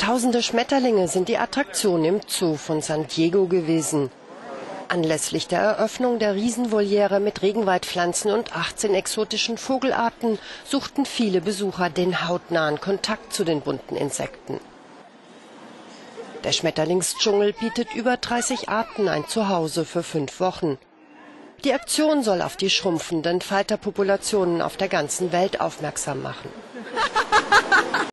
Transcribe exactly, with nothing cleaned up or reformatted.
Tausende Schmetterlinge sind die Attraktion im Zoo von San Diego gewesen. Anlässlich der Eröffnung der Riesenvoliere mit Regenwaldpflanzen und achtzehn exotischen Vogelarten suchten viele Besucher den hautnahen Kontakt zu den bunten Insekten. Der Schmetterlingsdschungel bietet über dreißig Arten ein Zuhause für fünf Wochen. Die Aktion soll auf die schrumpfenden Falterpopulationen auf der ganzen Welt aufmerksam machen.